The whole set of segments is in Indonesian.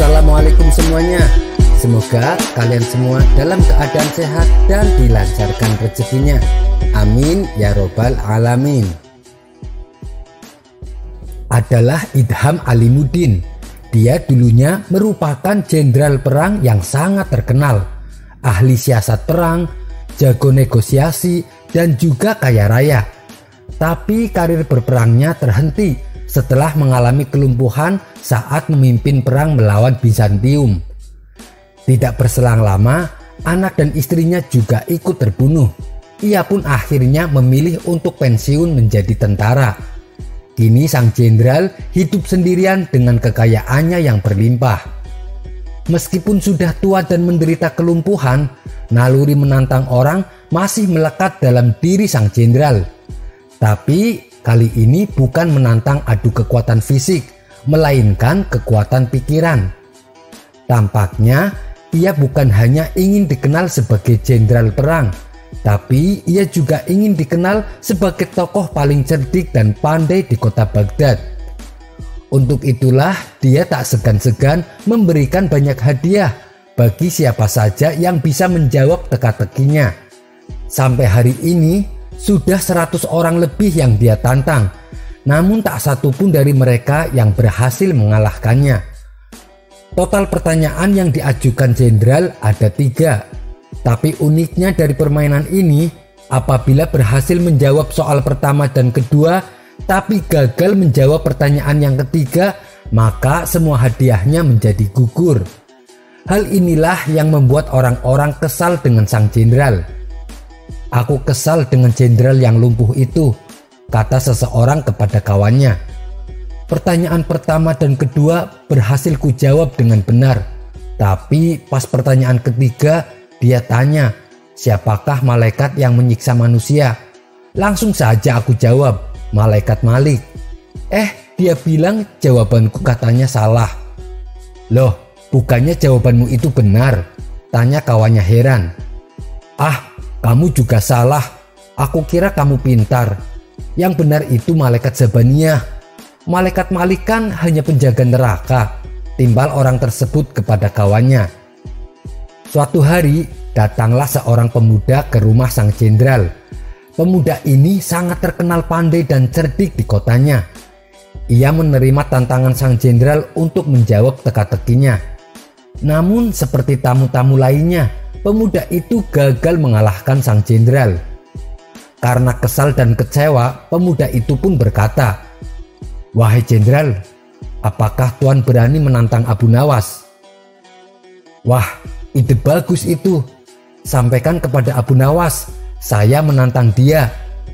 Assalamualaikum semuanya. Semoga kalian semua dalam keadaan sehat dan dilancarkan rezekinya. Amin ya robbal alamin. Adalah Idham Alimuddin. Dia dulunya merupakan jenderal perang yang sangat terkenal, ahli siasat perang, jago negosiasi, dan juga kaya raya. Tapi karir berperangnya terhenti setelah mengalami kelumpuhan saat memimpin perang melawan Bizantium. Tidak berselang lama, anak dan istrinya juga ikut terbunuh. Ia pun akhirnya memilih untuk pensiun menjadi tentara. Kini sang jenderal hidup sendirian dengan kekayaannya yang berlimpah. Meskipun sudah tua dan menderita kelumpuhan, naluri menantang orang masih melekat dalam diri sang jenderal. Tapi kali ini bukan menantang adu kekuatan fisik, melainkan kekuatan pikiran. Tampaknya ia bukan hanya ingin dikenal sebagai jenderal perang, tapi ia juga ingin dikenal sebagai tokoh paling cerdik dan pandai di kota Baghdad. Untuk itulah dia tak segan-segan memberikan banyak hadiah bagi siapa saja yang bisa menjawab teka-tekinya. Sampai hari ini sudah 100 orang lebih yang dia tantang, namun tak satu pun dari mereka yang berhasil mengalahkannya. Total pertanyaan yang diajukan jenderal ada 3. Tapi uniknya dari permainan ini, apabila berhasil menjawab soal pertama dan kedua, tapi gagal menjawab pertanyaan yang ketiga, maka semua hadiahnya menjadi gugur. Hal inilah yang membuat orang-orang kesal dengan sang jenderal. "Aku kesal dengan jenderal yang lumpuh itu," kata seseorang kepada kawannya. "Pertanyaan pertama dan kedua berhasil kujawab dengan benar. Tapi pas pertanyaan ketiga, dia tanya, siapakah malaikat yang menyiksa manusia? Langsung saja aku jawab, malaikat Malik. Dia bilang jawabanku katanya salah." "Loh, bukannya jawabanmu itu benar?" tanya kawannya heran. "Kamu juga salah. Aku kira kamu pintar. Yang benar itu malaikat Zabaniyah. Malaikat Malik kan hanya penjaga neraka," timbal orang tersebut kepada kawannya. Suatu hari datanglah seorang pemuda ke rumah sang jenderal. Pemuda ini sangat terkenal pandai dan cerdik di kotanya. Ia menerima tantangan sang jenderal untuk menjawab teka-tekinya. Namun seperti tamu-tamu lainnya, pemuda itu gagal mengalahkan sang jenderal. Karena kesal dan kecewa, pemuda itu pun berkata, "Wahai jenderal, apakah Tuan berani menantang Abu Nawas?" "Wah, ide bagus itu. Sampaikan kepada Abu Nawas, saya menantang dia."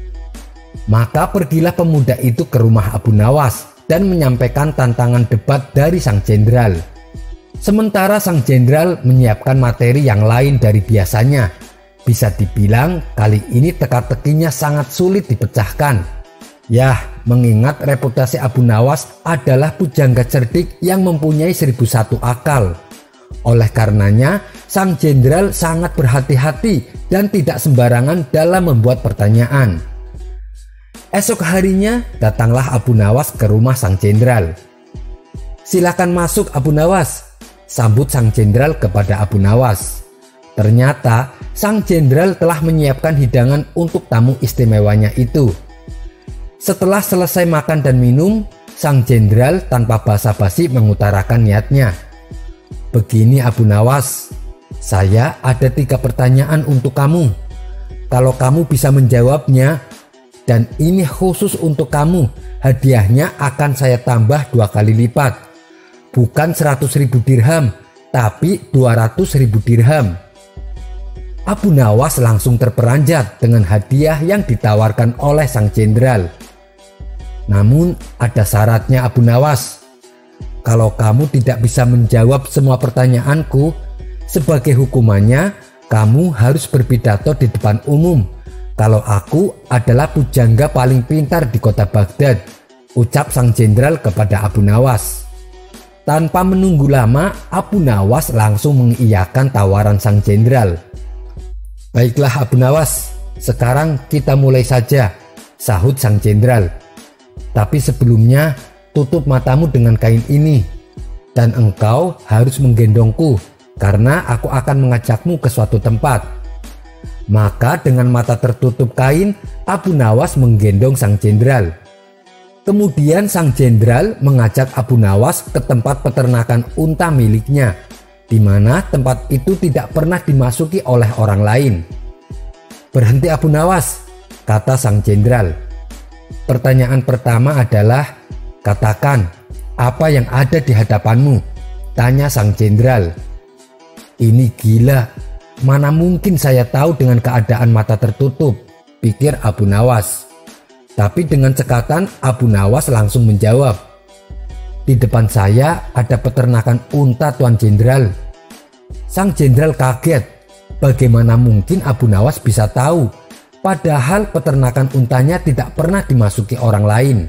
Maka pergilah pemuda itu ke rumah Abu Nawas dan menyampaikan tantangan debat dari sang jenderal. Sementara sang jenderal menyiapkan materi yang lain dari biasanya. Bisa dibilang kali ini teka-tekinya sangat sulit dipecahkan. Mengingat reputasi Abu Nawas adalah pujangga cerdik yang mempunyai 1001 akal. Oleh karenanya, sang jenderal sangat berhati-hati dan tidak sembarangan dalam membuat pertanyaan. Esok harinya datanglah Abu Nawas ke rumah sang jenderal. "Silakan masuk Abu Nawas," sambut sang jenderal kepada Abu Nawas. Ternyata sang jenderal telah menyiapkan hidangan untuk tamu istimewanya itu. Setelah selesai makan dan minum, sang jenderal tanpa basa-basi mengutarakan niatnya. "Begini Abu Nawas, saya ada 3 pertanyaan untuk kamu. Kalau kamu bisa menjawabnya, dan ini khusus untuk kamu, hadiahnya akan saya tambah 2 kali lipat. Bukan 100.000 dirham, tapi 200.000 dirham." Abu Nawas langsung terperanjat dengan hadiah yang ditawarkan oleh sang jenderal. "Namun ada syaratnya Abu Nawas. Kalau kamu tidak bisa menjawab semua pertanyaanku, sebagai hukumannya kamu harus berpidato di depan umum kalau aku adalah pujangga paling pintar di kota Baghdad," ucap sang jenderal kepada Abu Nawas. Tanpa menunggu lama, Abu Nawas langsung mengiyakan tawaran sang jenderal. "Baiklah Abu Nawas, sekarang kita mulai saja," sahut sang jenderal. "Tapi sebelumnya tutup matamu dengan kain ini." dan engkau harus menggendongku karena aku akan mengajakmu ke suatu tempat." Maka dengan mata tertutup kain, Abu Nawas menggendong sang jenderal. Kemudian sang jenderal mengajak Abu Nawas ke tempat peternakan unta miliknya, di mana tempat itu tidak pernah dimasuki oleh orang lain. "Berhenti Abu Nawas," kata sang jenderal. "Pertanyaan pertama adalah, katakan, apa yang ada di hadapanmu?" tanya sang jenderal. "Ini gila, mana mungkin saya tahu dengan keadaan mata tertutup," pikir Abu Nawas. Tapi dengan cekatan Abu Nawas langsung menjawab, "Di depan saya ada peternakan unta, Tuan Jenderal." Sang jenderal kaget. Bagaimana mungkin Abu Nawas bisa tahu, padahal peternakan untanya tidak pernah dimasuki orang lain.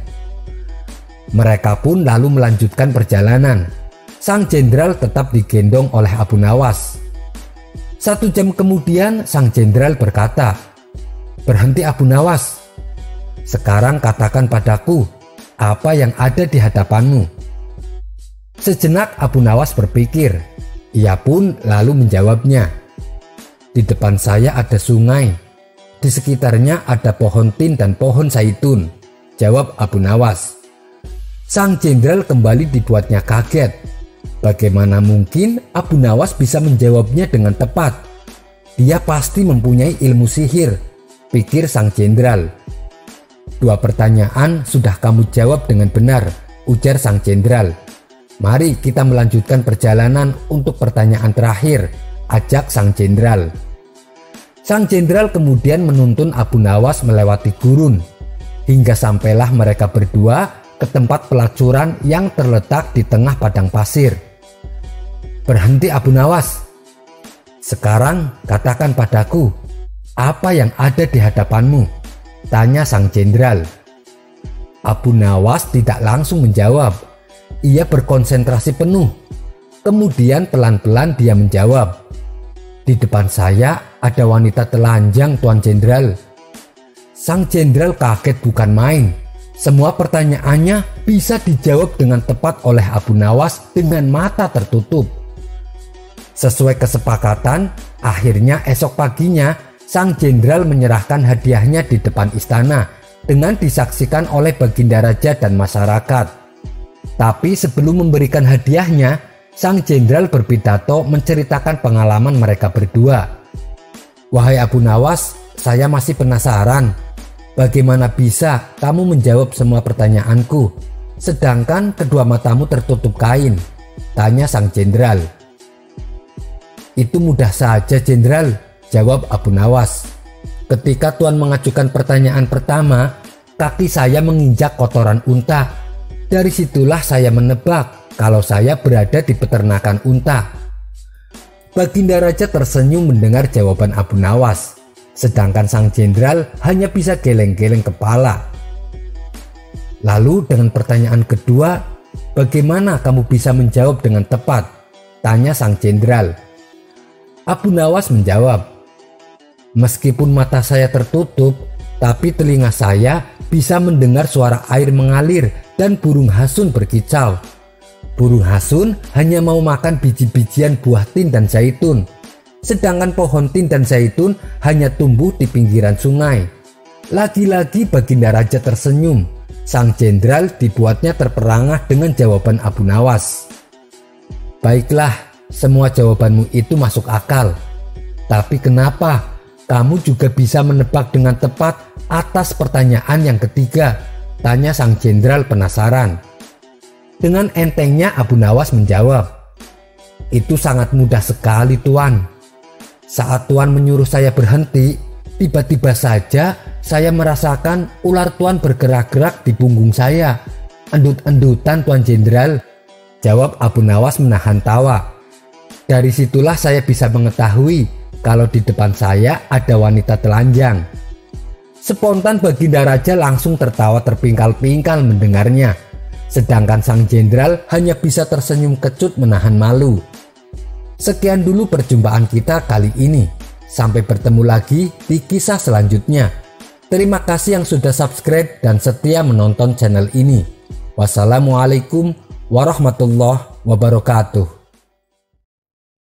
Mereka pun lalu melanjutkan perjalanan. Sang jenderal tetap digendong oleh Abu Nawas. 1 jam kemudian sang jenderal berkata, "Berhenti Abu Nawas. Sekarang katakan padaku, apa yang ada di hadapanmu?" Sejenak Abu Nawas berpikir. Ia pun lalu menjawabnya, "Di depan saya ada sungai. Di sekitarnya ada pohon tin dan pohon zaitun," jawab Abu Nawas. Sang jenderal kembali dibuatnya kaget. Bagaimana mungkin Abu Nawas bisa menjawabnya dengan tepat? Dia pasti mempunyai ilmu sihir, pikir sang jenderal. "2 pertanyaan sudah kamu jawab dengan benar," ujar sang jenderal. "Mari kita melanjutkan perjalanan untuk pertanyaan terakhir," ajak sang jenderal. Sang jenderal kemudian menuntun Abu Nawas melewati gurun, hingga sampailah mereka berdua ke tempat pelacuran yang terletak di tengah padang pasir. "Berhenti Abu Nawas. Sekarang katakan padaku, apa yang ada di hadapanmu?" tanya sang jenderal. Abu Nawas tidak langsung menjawab. Ia berkonsentrasi penuh. Kemudian pelan-pelan dia menjawab, "Di depan saya ada wanita telanjang, Tuan Jenderal." Sang jenderal kaget bukan main. Semua pertanyaannya bisa dijawab dengan tepat oleh Abu Nawas dengan mata tertutup. Sesuai kesepakatan, akhirnya esok paginya sang jenderal menyerahkan hadiahnya di depan istana dengan disaksikan oleh Baginda Raja dan masyarakat. Tapi sebelum memberikan hadiahnya, sang jenderal berpidato menceritakan pengalaman mereka berdua. "Wahai Abu Nawas, saya masih penasaran. Bagaimana bisa kamu menjawab semua pertanyaanku, sedangkan kedua matamu tertutup kain?" tanya sang jenderal. "Itu mudah saja, Jenderal," jawab Abu Nawas. "Ketika Tuan mengajukan pertanyaan pertama, kaki saya menginjak kotoran unta. Dari situlah saya menebak kalau saya berada di peternakan unta." Baginda Raja tersenyum mendengar jawaban Abu Nawas, sedangkan sang jenderal hanya bisa geleng-geleng kepala. "Lalu dengan pertanyaan kedua, bagaimana kamu bisa menjawab dengan tepat?" tanya sang jenderal. Abu Nawas menjawab, "Meskipun mata saya tertutup, tapi telinga saya bisa mendengar suara air mengalir dan burung hasun berkicau. Burung hasun hanya mau makan biji-bijian buah tin dan zaitun, sedangkan pohon tin dan zaitun hanya tumbuh di pinggiran sungai." Lagi-lagi Baginda Raja tersenyum. Sang jenderal dibuatnya terperangah dengan jawaban Abu Nawas. "Baiklah, semua jawabanmu itu masuk akal. Tapi kenapa kamu juga bisa menebak dengan tepat atas pertanyaan yang ketiga?" tanya sang jenderal penasaran. Dengan entengnya Abu Nawas menjawab, "Itu sangat mudah sekali, Tuan. Saat Tuan menyuruh saya berhenti, tiba-tiba saja saya merasakan ular Tuan bergerak-gerak di punggung saya. Endut-endutan, Tuan Jenderal," jawab Abu Nawas menahan tawa. "Dari situlah saya bisa mengetahui kalau di depan saya ada wanita telanjang." Spontan Baginda Raja langsung tertawa terpingkal-pingkal mendengarnya, sedangkan sang jenderal hanya bisa tersenyum kecut menahan malu. Sekian dulu perjumpaan kita kali ini. Sampai bertemu lagi di kisah selanjutnya. Terima kasih yang sudah subscribe dan setia menonton channel ini. Wassalamualaikum warahmatullahi wabarakatuh. wabarakatuh.